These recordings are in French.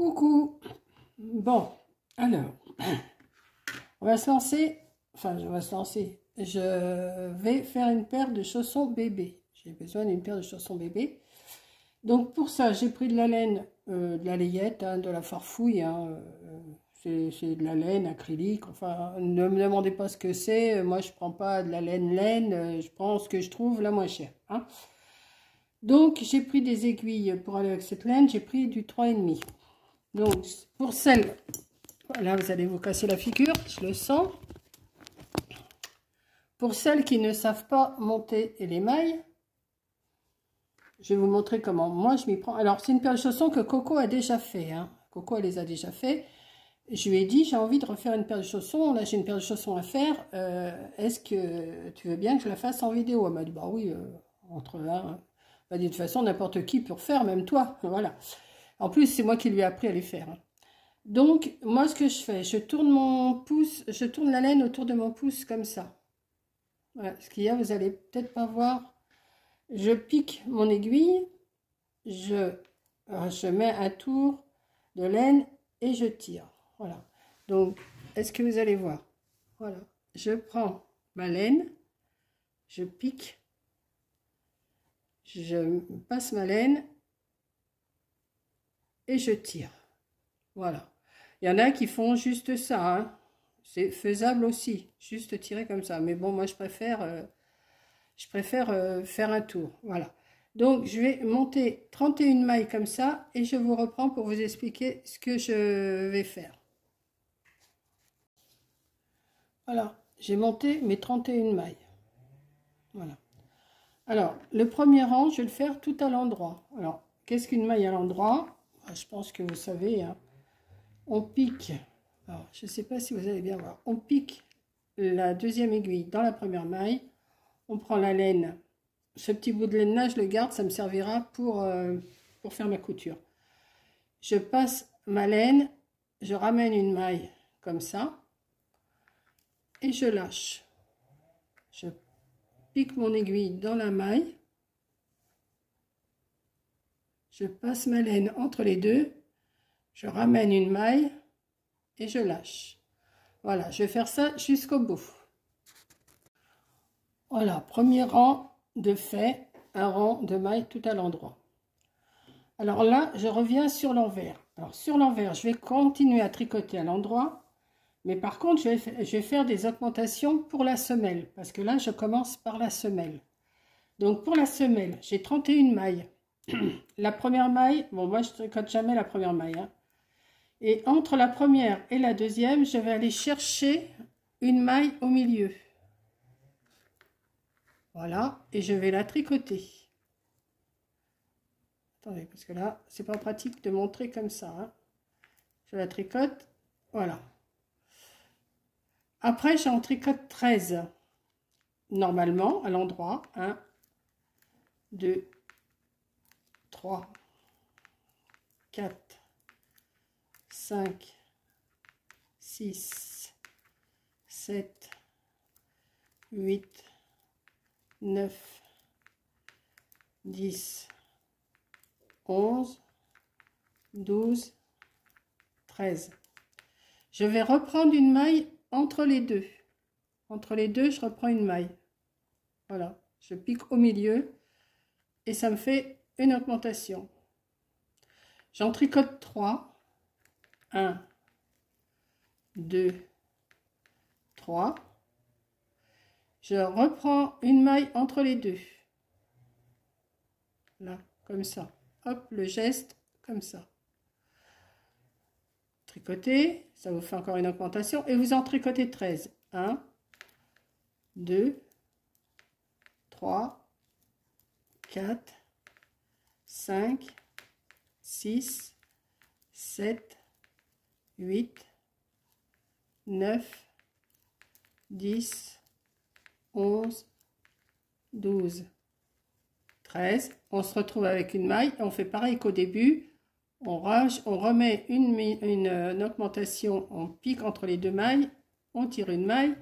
Coucou. Bon, alors, on va se lancer, je vais faire une paire de chaussons bébé. J'ai besoin d'une paire de chaussons bébé. Donc pour ça, j'ai pris de la laine, de la layette, hein, de la farfouille, hein, c'est de la laine acrylique. Enfin, ne me demandez pas ce que c'est. Moi, je prends pas de la laine, je prends ce que je trouve la moins chère. Hein. Donc, j'ai pris des aiguilles pour aller avec cette laine. J'ai pris du 3,5. Donc, pour celles, là, vous allez vous casser la figure, je le sens. Pour celles qui ne savent pas monter les mailles, je vais vous montrer comment moi je m'y prends. Alors, c'est une paire de chaussons que Coco a déjà fait. Hein. Coco, elle les a déjà fait. Je lui ai dit, j'ai envie de refaire une paire de chaussons. Là, j'ai une paire de chaussons à faire. Est-ce que tu veux bien que je la fasse en vidéo? Elle m'a dit, bah oui, entre là. Hein. Elle m'a dit, de toute façon, n'importe qui peut faire, même toi. Voilà. En plus, c'est moi qui lui ai appris à les faire. Hein. Donc, moi, ce que je fais, je tourne mon pouce, je tourne la laine autour de mon pouce comme ça. Voilà. Ce qu'il y a, vous allez peut-être pas voir. Je pique mon aiguille, je mets un tour de laine et je tire. Voilà. Donc, est-ce que vous allez voir? Voilà. Je prends ma laine, je pique, je passe ma laine et je tire. Voilà. Il y en a qui font juste ça. Hein. C'est faisable aussi, juste tirer comme ça. Mais bon, moi, je préfère faire un tour. Voilà. Donc, je vais monter 31 mailles comme ça et je vous reprends pour vous expliquer ce que je vais faire. Voilà, j'ai monté mes 31 mailles. Voilà. Alors, le premier rang, je vais le faire tout à l'endroit. Alors, qu'est-ce qu'une maille à l'endroit? Je pense que vous savez. Hein. On pique. Alors, je ne sais pas si vous allez bien voir. On pique la deuxième aiguille dans la première maille. On prend la laine. Ce petit bout de laine là, je le garde, ça me servira pour faire ma couture. Je passe ma laine, je ramène une maille comme ça et je lâche. Je pique mon aiguille dans la maille, je passe ma laine entre les deux, je ramène une maille et je lâche. Voilà, je vais faire ça jusqu'au bout. Voilà, premier rang de fait, un rang de mailles tout à l'endroit. Alors là, je reviens sur l'envers. Alors sur l'envers, je vais continuer à tricoter à l'endroit, mais par contre, je vais faire des augmentations pour la semelle, parce que là, je commence par la semelle. Donc pour la semelle, j'ai 31 mailles. La première maille, bon moi je tricote jamais la première maille. Hein. Et entre la première et la deuxième, je vais aller chercher une maille au milieu. Voilà, et je vais la tricoter. Attendez, parce que là, c'est pas pratique de montrer comme ça. Hein. Je la tricote, voilà. Après, j'en tricote 13. Normalement, à l'endroit. 1, 2, 3, 4, 5, 6, 7, 8, 9, 10, 11, 12, 13. Je vais reprendre une maille entre les deux. Entre les deux, je reprends une maille. Voilà, je pique au milieu et ça me fait une augmentation. J'en tricote 3. 1, 2, 3. Je reprends une maille entre les deux. Là, comme ça. Hop, le geste, comme ça. Tricoter, ça vous fait encore une augmentation. Et vous en tricotez 13. 1, 2, 3, 4, 5, 6, 7, 8, 9, 10, 11, 12, 13. On se retrouve avec une maille. On fait pareil qu'au début. On remet une augmentation. On pique entre les deux mailles. On tire une maille.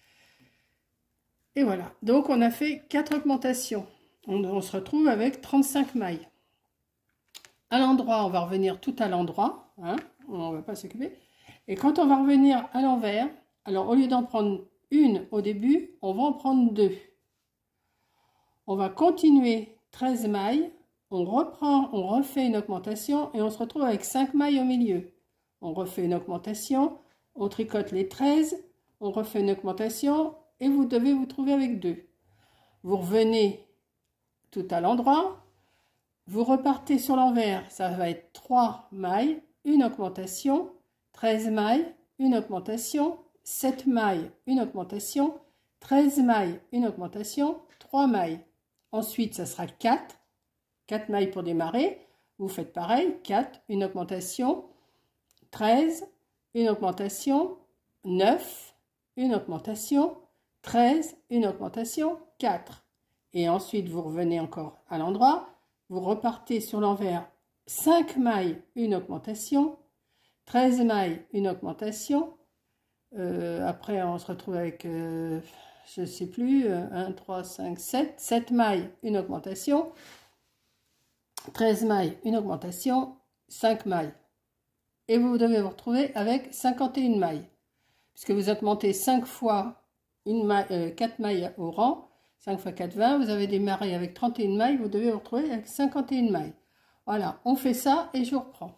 Et voilà. Donc, on a fait 4 augmentations. On se retrouve avec 35 mailles. à l'endroit, on va revenir tout à l'endroit, hein, on ne va pas s'occuper. Et quand on va revenir à l'envers, alors au lieu d'en prendre une au début, on va en prendre 2. On va continuer 13 mailles, on reprend, on refait une augmentation et on se retrouve avec 5 mailles au milieu. On refait une augmentation, on tricote les 13, on refait une augmentation et vous devez vous trouver avec 2. Vous revenez tout à l'endroit, vous repartez sur l'envers, ça va être 3 mailles, une augmentation, 13 mailles, une augmentation, 7 mailles, une augmentation, 13 mailles, une augmentation, 3 mailles. Ensuite, ça sera 4 mailles pour démarrer. Vous faites pareil, 4, une augmentation, 13, une augmentation, 9, une augmentation, 13, une augmentation, 4. Et ensuite, vous revenez encore à l'endroit, vous repartez sur l'envers, 5 mailles, une augmentation, 13 mailles, une augmentation. Après, on se retrouve avec, je ne sais plus, 1, 3, 5, 7 mailles, une augmentation, 13 mailles, une augmentation, 5 mailles. Et vous devez vous retrouver avec 51 mailles. Puisque vous augmentez 5 fois 4 mailles au rang, 5 fois 4, 20, vous avez démarré avec 31 mailles, vous devez vous retrouver avec 51 mailles. Voilà, on fait ça et je vous reprends.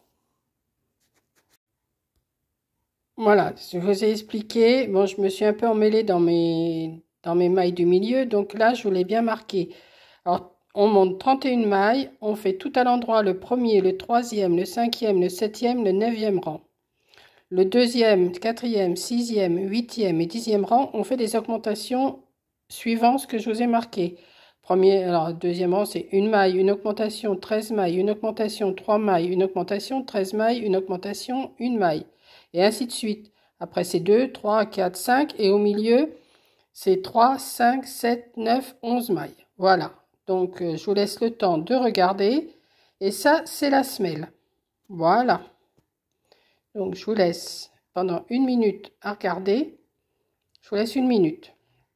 Voilà, je vous ai expliqué. Bon, je me suis un peu emmêlée dans mes mailles du milieu, donc là, je vous l'ai bien marqué. Alors, on monte 31 mailles, on fait tout à l'endroit le premier, le troisième, le cinquième, le septième, le neuvième rang. Le deuxième, quatrième, sixième, huitième et 10e rang, on fait des augmentations suivant ce que je vous ai marqué. Premier, alors, deuxième rang, c'est une maille, une augmentation, 13 mailles, une augmentation, 3 mailles, une augmentation, 13 mailles, une augmentation, une maille. Et ainsi de suite. Après, c'est 2, 3, 4, 5. Et au milieu, c'est 3, 5, 7, 9, 11 mailles. Voilà. Donc, je vous laisse le temps de regarder. Et ça, c'est la semelle. Voilà. Donc, je vous laisse pendant 1 minute à regarder. Je vous laisse 1 minute.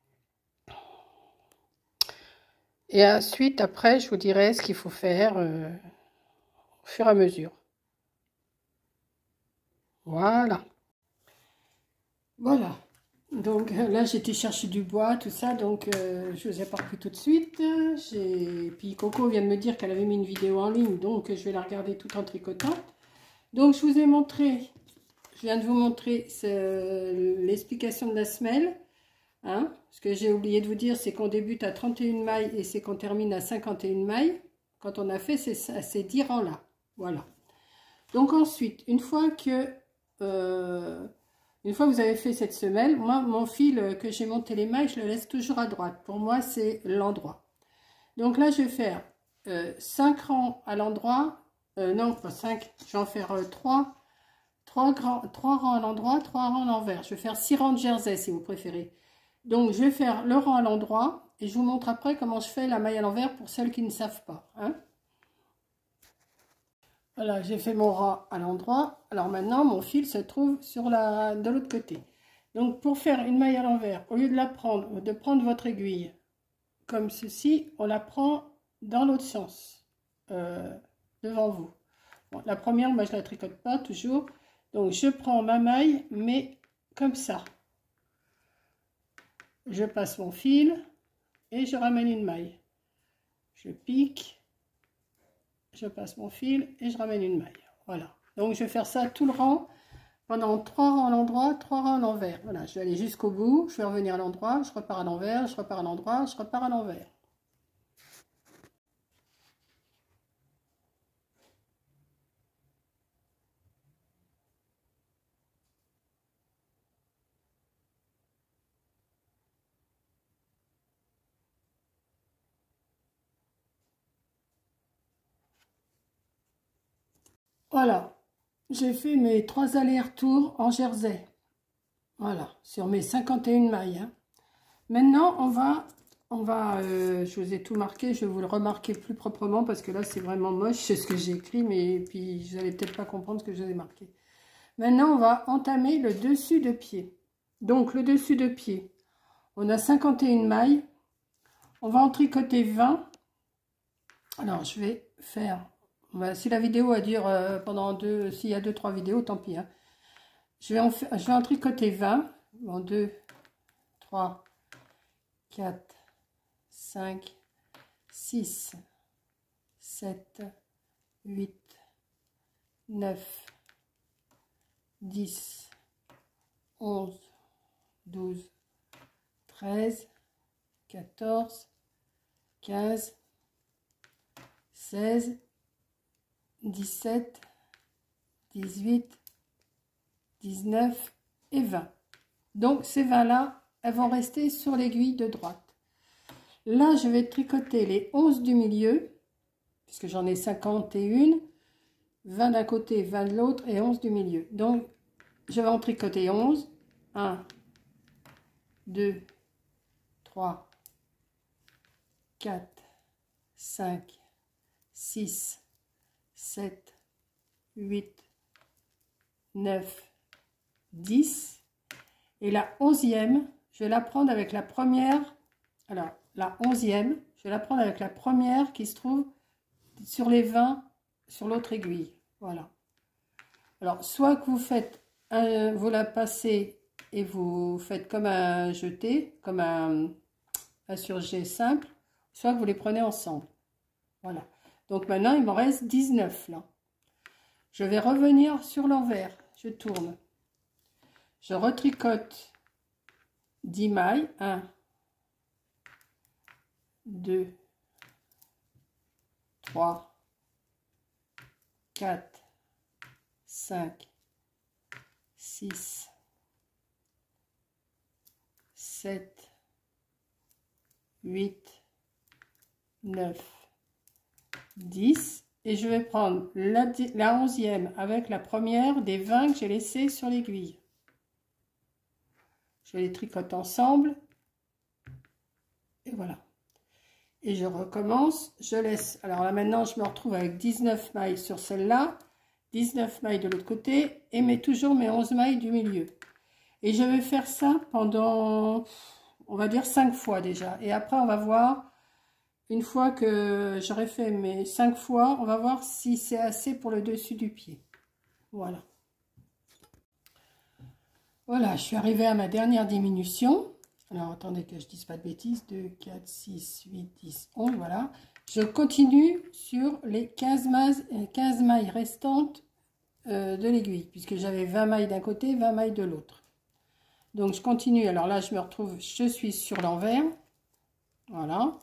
Et ensuite, après, je vous dirai ce qu'il faut faire au fur et à mesure. Voilà. Voilà. Donc là, j'étais chercher du bois, tout ça, donc je vous ai pas repris tout de suite. Puis Coco vient de me dire qu'elle avait mis une vidéo en ligne, donc je vais la regarder tout en tricotant. Donc je vous ai montré, je viens de vous montrer l'explication de la semelle. Hein. Ce que j'ai oublié de vous dire, c'est qu'on débute à 31 mailles et c'est qu'on termine à 51 mailles. Quand on a fait ces 10 rangs-là. Voilà. Donc ensuite, une fois que vous avez fait cette semelle, moi, mon fil que j'ai monté les mailles, je le laisse toujours à droite. Pour moi, c'est l'endroit. Donc là, je vais faire 5 rangs à l'endroit. Non, pas 5. Je vais en faire 3 rangs à l'endroit, 3 rangs à l'envers. Je vais faire 6 rangs de jersey, si vous préférez. Donc, je vais faire le rang à l'endroit. Et je vous montre après comment je fais la maille à l'envers pour celles qui ne savent pas. Hein. Voilà, j'ai fait mon rang à l'endroit. Alors maintenant, mon fil se trouve de l'autre côté. Donc, pour faire une maille à l'envers, au lieu de prendre votre aiguille comme ceci, on la prend dans l'autre sens, devant vous. Bon, la première, moi, je ne la tricote pas toujours. Donc, je prends ma maille, mais comme ça. Je passe mon fil et je ramène une maille. Je pique. Je passe mon fil et je ramène une maille. Voilà. Donc, je vais faire ça tout le rang pendant 3 rangs à l'endroit, 3 rangs à l'envers. Voilà, je vais aller jusqu'au bout. Je vais revenir à l'endroit, je repars à l'envers, je repars à l'endroit, je repars à l'envers. Voilà. J'ai fait mes 3 allers-retours en jersey. Voilà, sur mes 51 mailles. Hein. Maintenant, je vous ai tout marqué, je vais vous le remarquer plus proprement parce que là, c'est vraiment moche, c'est ce que j'ai écrit, mais puis vous n'allez peut-être pas comprendre ce que je vous ai marqué. Maintenant, on va entamer le dessus de pied. Donc, le dessus de pied, on a 51 mailles, on va en tricoter 20. Alors, je vais faire Si la vidéo elle dure pendant s'il y a 2-3 vidéos, tant pis. Hein. Je vais en tricoter 20. Bon, 2, 3, 4, 5, 6, 7, 8, 9, 10, 11, 12, 13, 14, 15, 16, 17, 18, 19 et 20. Donc ces 20 là, elles vont rester sur l'aiguille de droite. Là, je vais tricoter les 11 du milieu, puisque j'en ai 51, 20 d'un côté, 20 de l'autre et 11 du milieu. Donc, je vais en tricoter 11. 1, 2, 3, 4, 5, 6, 7, 8, 9, 10. Et la 11e, je vais la prendre avec la première. Alors, la 11e, je vais la prendre avec la première qui se trouve sur les 20 sur l'autre aiguille. Voilà. Alors, soit que vous faites vous la passez et vous faites comme un jeté, comme un surjet simple, soit que vous les prenez ensemble. Voilà. Donc maintenant, il m'en reste 19 là. Je vais revenir sur l'envers. Je tourne. Je retricote 10 mailles. 1, 2, 3, 4, 5, 6, 7, 8, 9, 10. Et je vais prendre la 11e avec la première des 20 que j'ai laissées sur l'aiguille. Je les tricote ensemble. Et voilà. Et je recommence, je laisse. Alors là maintenant, je me retrouve avec 19 mailles sur celle-là, 19 mailles de l'autre côté, et toujours mes 11 mailles du milieu. Et je vais faire ça pendant, on va dire 5 fois déjà. Et après, on va voir, une fois que j'aurai fait mes 5 fois, on va voir si c'est assez pour le dessus du pied. Voilà. Voilà, je suis arrivée à ma dernière diminution. Alors, attendez que je dise pas de bêtises. 2, 4, 6, 8, 10, 11, voilà. Je continue sur les 15 mailles restantes de l'aiguille, puisque j'avais 20 mailles d'un côté, 20 mailles de l'autre. Donc, je continue. Alors là, je me retrouve, je suis sur l'envers. Voilà.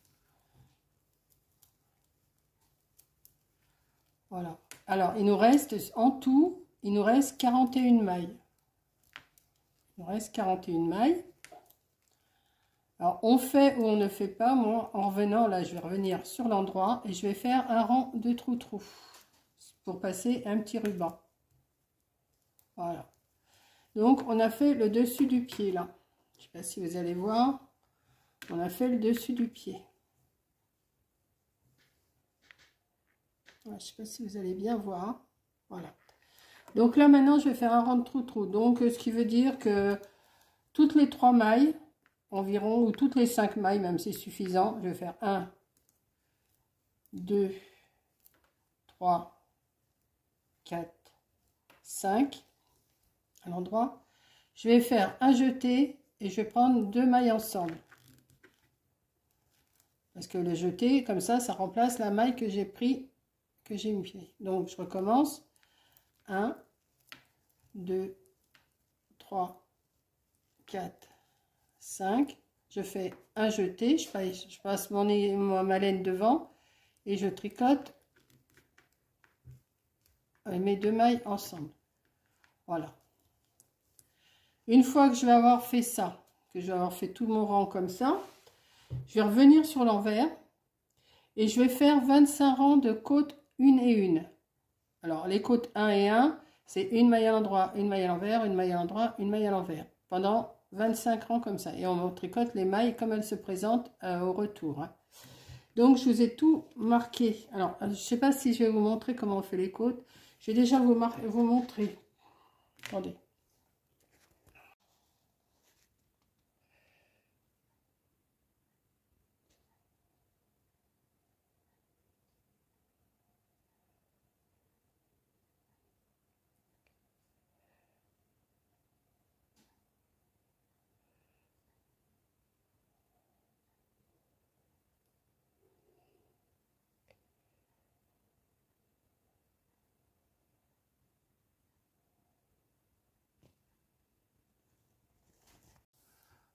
Voilà. Alors, il nous reste, en tout, il nous reste 41 mailles. Il nous reste 41 mailles. Alors, on fait ou on ne fait pas. Moi, en revenant, là, je vais revenir sur l'endroit et je vais faire un rang de trou-trou pour passer un petit ruban. Voilà. Donc, on a fait le dessus du pied, là. Je ne sais pas si vous allez voir. On a fait le dessus du pied. Je ne sais pas si vous allez bien voir. Voilà. Donc là, maintenant, je vais faire un rang de trou-trou. Donc, ce qui veut dire que toutes les 3 mailles, environ, ou toutes les 5 mailles, même c'est suffisant. Je vais faire 1, 2, 3, 4, 5 à l'endroit. Je vais faire un jeté et je vais prendre 2 mailles ensemble. Parce que le jeté, comme ça remplace la maille que j'ai pris, que j'ai mis. Donc, je recommence. 1, 2, 3, 4, 5. Je fais un jeté, je passe ma laine devant et je tricote mes 2 mailles ensemble. Voilà. Une fois que je vais avoir fait ça, que je vais avoir fait tout mon rang comme ça, je vais revenir sur l'envers et je vais faire 25 rangs de côtes une et une. Alors, les côtes 1 et 1, c'est une maille à l'endroit, une maille à l'envers, une maille à l'endroit, une maille à l'envers. Pendant 25 rangs comme ça. Et on tricote les mailles comme elles se présentent au retour. Hein. Donc, je vous ai tout marqué. Alors, je ne sais pas si je vais vous montrer comment on fait les côtes. Je vais déjà vous montrer. Attendez.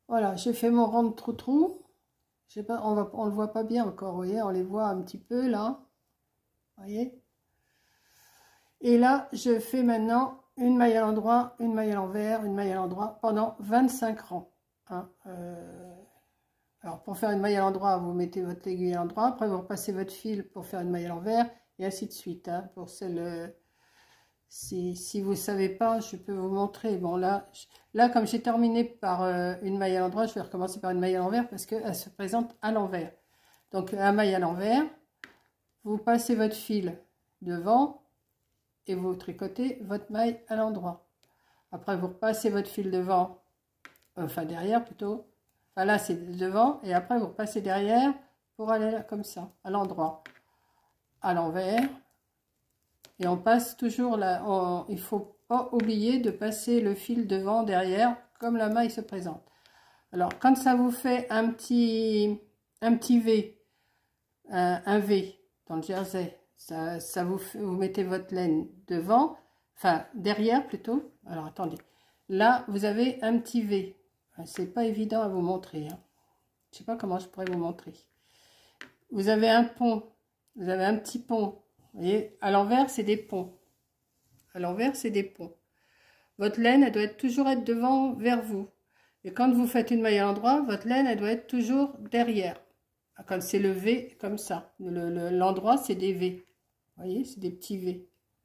Voilà, j'ai fait mon rang de trou-trou. Je sais pas, on le voit pas bien encore, vous voyez, on les voit un petit peu là. Vous voyez. Et là, je fais maintenant une maille à l'endroit, une maille à l'envers, une maille à l'endroit pendant 25 rangs. Hein. Alors, pour faire une maille à l'endroit, vous mettez votre aiguille à l'endroit. Après, vous repassez votre fil pour faire une maille à l'envers et ainsi de suite. Hein. Pour celle, si vous ne savez pas, je peux vous montrer. Bon, là comme j'ai terminé par une maille à l'endroit, je vais recommencer par une maille à l'envers parce qu'elle se présente à l'envers. Donc, la maille à l'envers, vous passez votre fil devant et vous tricotez votre maille à l'endroit. Après, vous repassez votre fil devant, enfin derrière plutôt. Enfin là, c'est devant et après, vous repassez derrière pour aller là, comme ça, à l'endroit, à l'envers. Et on passe toujours là. Il ne faut pas oublier de passer le fil devant, derrière, comme la maille se présente. Alors, quand ça vous fait un petit V, un V dans le jersey, ça vous mettez votre laine devant, enfin derrière plutôt. Alors attendez, là vous avez un petit V. C'est pas évident à vous montrer. Hein. Je sais pas comment je pourrais vous montrer. Vous avez un pont, vous avez un petit pont. Vous voyez, à l'envers c'est des ponts. À l'envers c'est des ponts. Votre laine elle doit toujours être devant vers vous. Et quand vous faites une maille à l'endroit, votre laine elle doit être toujours derrière. Quand c'est le V comme ça, l'endroit c'est des V. Vous voyez, c'est des petits V.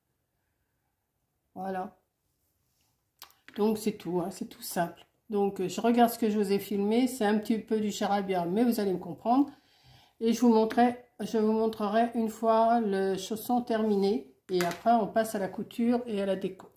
Voilà. Donc c'est tout, hein, c'est tout simple. Donc je regarde ce que je vous ai filmé, c'est un petit peu du charabia, mais vous allez me comprendre. Et je vous montrerai une fois le chausson terminé. Et après on passe à la couture et à la déco.